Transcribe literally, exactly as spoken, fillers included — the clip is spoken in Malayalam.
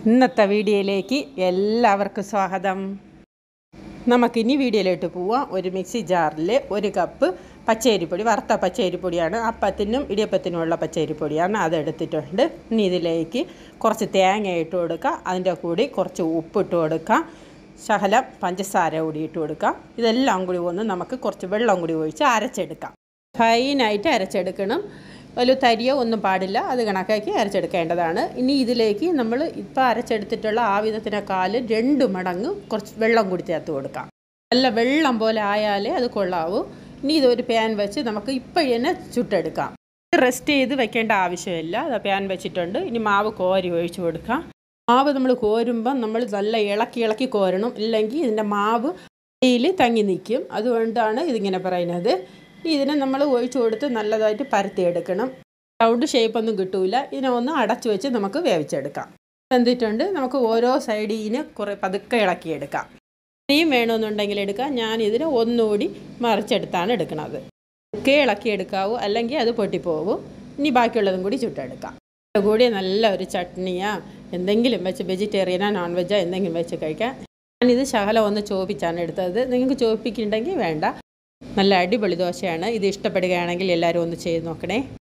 ഇന്നത്തെ വീഡിയോയിലേക്ക് എല്ലാവർക്കും സ്വാഗതം. നമുക്കിനി വീഡിയോയിലോട്ട് പോവാം. ഒരു മിക്സി ജാറിൽ ഒരു കപ്പ് പച്ചരിപ്പൊടി, വറുത്ത പച്ചരിപ്പൊടിയാണ്. അപ്പത്തിനും ഇടിയപ്പത്തിനുമുള്ള പച്ചരിപ്പൊടിയാണ്, അതെടുത്തിട്ടുണ്ട്. ഇനി ഇതിലേക്ക് കുറച്ച് തേങ്ങ ഇട്ട് കൊടുക്കുക, അതിൻ്റെ കൂടി കുറച്ച് ഉപ്പിട്ട് കൊടുക്കുക, ശകലം പഞ്ചസാര കൂടി ഇട്ട് കൊടുക്കുക. ഇതെല്ലാം കൂടി ഒന്ന് നമുക്ക് കുറച്ച് വെള്ളം കൂടി ഒഴിച്ച് അരച്ചെടുക്കാം. ഫൈനായിട്ട് അരച്ചെടുക്കണം. വലിയ തരിയോ ഒന്നും പാടില്ല, അത് കണക്കാക്കി അരച്ചെടുക്കേണ്ടതാണ്. ഇനി ഇതിലേക്ക് നമ്മൾ ഇപ്പോൾ അരച്ചെടുത്തിട്ടുള്ള ആ വിധത്തിനേക്കാൾ രണ്ട് മടങ്ങ് കുറച്ച് വെള്ളം കൂടി ചേർത്ത് കൊടുക്കാം. നല്ല വെള്ളം പോലെ ആയാലേ അത് കൊള്ളാവൂ. ഇനി ഇതൊരു പാൻ വെച്ച് നമുക്ക് ഇപ്പോഴേ തന്നെ ചുട്ടെടുക്കാം. റെസ്റ്റ് ചെയ്ത് വെക്കേണ്ട ആവശ്യമില്ല. അത് പാൻ വെച്ചിട്ടുണ്ട്. ഇനി മാവ് കോരി ഒഴിച്ച് കൊടുക്കാം. മാവ് നമ്മൾ കോരുമ്പം നമ്മൾ നല്ല ഇളക്കി ഇളക്കി കോരണം, ഇല്ലെങ്കിൽ ഇതിൻ്റെ മാവ് കയ്യിൽ തങ്ങി നിൽക്കും. അതുകൊണ്ടാണ് ഇതിങ്ങനെ പറയുന്നത്. ഇതിനെ നമ്മൾ ഒഴിച്ചു കൊടുത്ത് നല്ലതായിട്ട് പരത്തിയെടുക്കണം. റൗണ്ട് ഷേപ്പൊന്നും കിട്ടൂല. ഇതിനെ ഒന്ന് അടച്ചു വെച്ച് നമുക്ക് വേവിച്ചെടുക്കാം. വെന്തിട്ടുണ്ട്. നമുക്ക് ഓരോ സൈഡിന് കുറേ പതുക്കെ ഇളക്കിയെടുക്കാം. ഇനിയും വേണമെന്നുണ്ടെങ്കിൽ എടുക്കാം. ഞാനിതിനെ ഒന്നുകൂടി മറിച്ചെടുത്താണ് എടുക്കുന്നത്. ഒക്കെ ഇളക്കിയെടുക്കാവൂ, അല്ലെങ്കിൽ അത് പൊട്ടിപ്പോവും. ഇനി ബാക്കിയുള്ളതും കൂടി ചുട്ടെടുക്കാം. കൂടി നല്ല ഒരു ചട്നിയാ എന്തെങ്കിലും വെച്ച്, വെജിറ്റേറിയനാ നോൺ വെജാ എന്തെങ്കിലും വെച്ച് കഴിക്കാം. ഞാനിത് ശകലം ഒന്ന് ചോപ്പിച്ചാണ് എടുത്തത്. നിങ്ങൾക്ക് ചോപ്പിക്കുന്നുണ്ടെങ്കിൽ വേണ്ട. നല്ല അടിപൊളി ദോശയാണ്. ഇത് ഇഷ്ടപ്പെടുകയാണെങ്കിൽ എല്ലാവരും ഒന്ന് ചെയ്ത് നോക്കണേ.